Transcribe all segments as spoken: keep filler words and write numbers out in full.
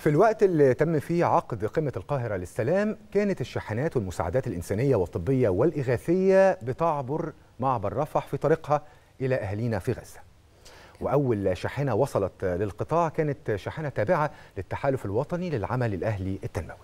في الوقت اللي تم فيه عقد قمة القاهرة للسلام، كانت الشاحنات والمساعدات الإنسانية والطبية والإغاثية بتعبر معبر رفح في طريقها إلى أهالينا في غزة. وأول شاحنة وصلت للقطاع كانت شاحنة تابعة للتحالف الوطني للعمل الأهلي التنموي.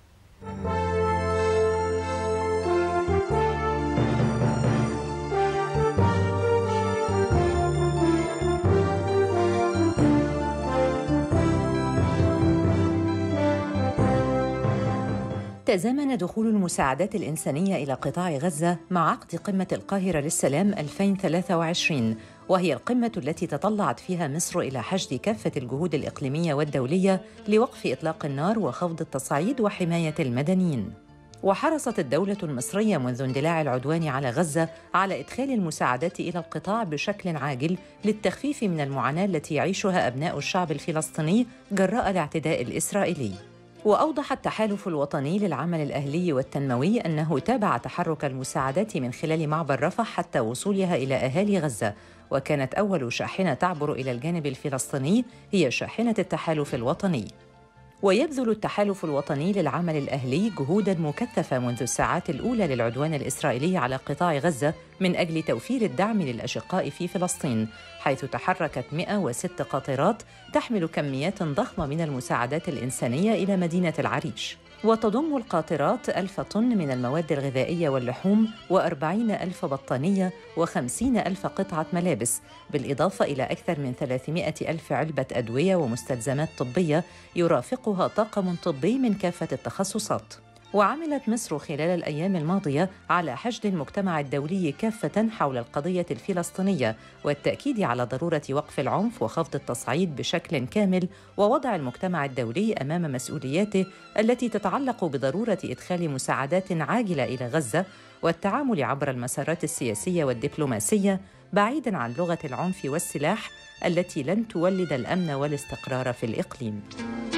تزامن دخول المساعدات الإنسانية إلى قطاع غزة مع عقد قمة القاهرة للسلام ألفين وثلاثة وعشرين، وهي القمة التي تطلعت فيها مصر إلى حشد كافة الجهود الإقليمية والدولية لوقف إطلاق النار وخفض التصعيد وحماية المدنيين. وحرصت الدولة المصرية منذ اندلاع العدوان على غزة على إدخال المساعدات إلى القطاع بشكل عاجل للتخفيف من المعاناة التي يعيشها أبناء الشعب الفلسطيني جراء الاعتداء الإسرائيلي. وأوضح التحالف الوطني للعمل الأهلي والتنموي أنه تابع تحرك المساعدات من خلال معبر رفح حتى وصولها إلى أهالي غزة، وكانت أول شاحنة تعبر إلى الجانب الفلسطيني هي شاحنة التحالف الوطني. ويبذل التحالف الوطني للعمل الأهلي جهوداً مكثفة منذ الساعات الأولى للعدوان الإسرائيلي على قطاع غزة من أجل توفير الدعم للأشقاء في فلسطين، حيث تحركت مئة وستة قاطرات تحمل كميات ضخمة من المساعدات الإنسانية إلى مدينة العريش. وتضم القاطرات ألف طن من المواد الغذائية واللحوم وأربعين ألف بطانية وخمسين ألف قطعة ملابس، بالإضافة إلى أكثر من ثلاثمائة ألف علبة أدوية ومستلزمات طبية يرافقها طاقم طبي من كافة التخصصات. وعملت مصر خلال الأيام الماضية على حشد المجتمع الدولي كافة حول القضية الفلسطينية والتأكيد على ضرورة وقف العنف وخفض التصعيد بشكل كامل، ووضع المجتمع الدولي أمام مسؤولياته التي تتعلق بضرورة إدخال مساعدات عاجلة إلى غزة والتعامل عبر المسارات السياسية والدبلوماسية بعيداً عن لغة العنف والسلاح التي لن تولد الأمن والاستقرار في الإقليم.